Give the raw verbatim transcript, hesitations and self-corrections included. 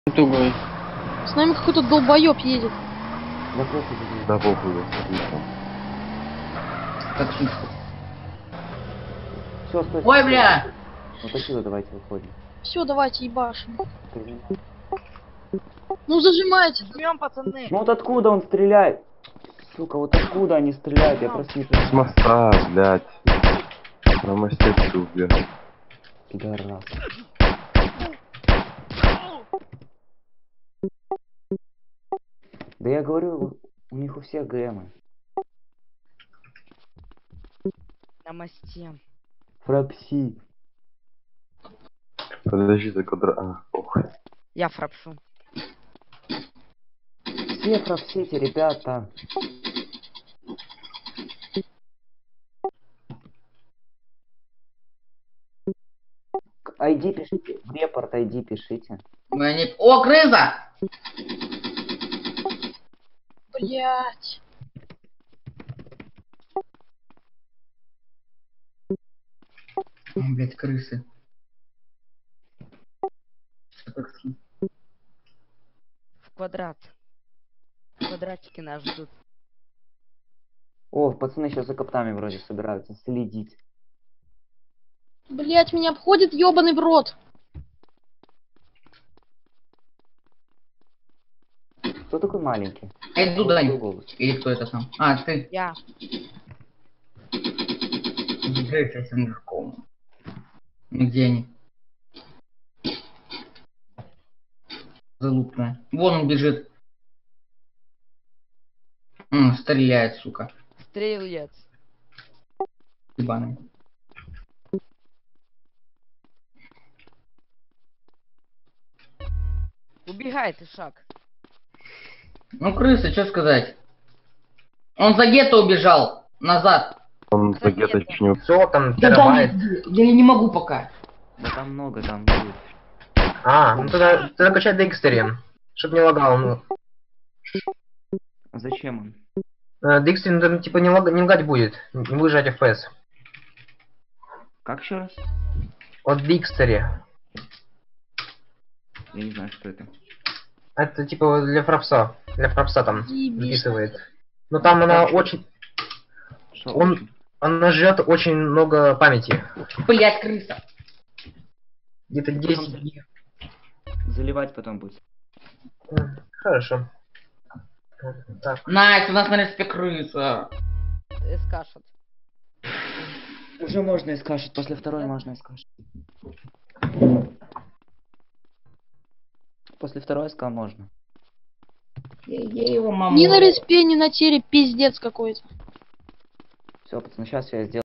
Тугой. С нами какой-то долбоёб едет. Да похуй, блин. Да похуй, я слышал. Таксист. Все, стой. Ой, бля! Вот отсюда давайте выходим. Все, давайте ебашим. Прижимай. Ну зажимайте. Жмем, пацаны. Ну вот откуда он стреляет? Сука, вот откуда они стреляют? Я просто не С понимаю. моста, блядь. На мосте ты убегал. Пидорас. Да я говорю, у них у всех ГМы. На мосте. Фрапси. Подожди, за квадра... А, похуй. Я фрапшу. Все фрапсите, ребята. ай ди пишите. В репорт ай ди пишите. Мы не... О, крыса! Блять. О, блядь, крысы. Что таксист? В квадрат. Квадратики нас ждут. О, пацаны сейчас за коптами вроде собираются следить. Блять, меня обходит ёбаный в рот. Кто такой маленький? Эй, иду, Какой Даня. голос? Или кто это сам? А, ты. Я. Держись с мужиком. Ну, где они? Залупная. Вон он бежит. М, стреляет, сука. Стрелец. Ебаный. Убегай ты, шаг. Ну, крысы, что сказать? Он за гетто убежал. Назад. Он Кто где-то где-то? чню. Все, там Да терабайт. там, я не могу пока. Да там много, там будет. А, ну тогда, тогда качай Дикстери, чтоб не лагал. Ну, А зачем он? э, Дикстери, ну, там, типа, не, лаг, не лагать будет, не выжать эф пи эс. Как еще раз? От Дикстери. Я не знаю, что это. Это, типа, для фрапса. Для фрапса там Заебись. записывает. Но там она Как? очень... Что? Он... Она жрет очень много памяти. Блять, крыса. Где-то десять гиг. Заливать потом будет. М, Хорошо. Так. Найс, у нас на респе крыса. Эскашет. Уже можно искашить, после второй можно искашить. После второй СК можно. Я, я его маму. Ни на респе, ни на теле, пиздец какой-то. Все, пацаны, сейчас я сделаю.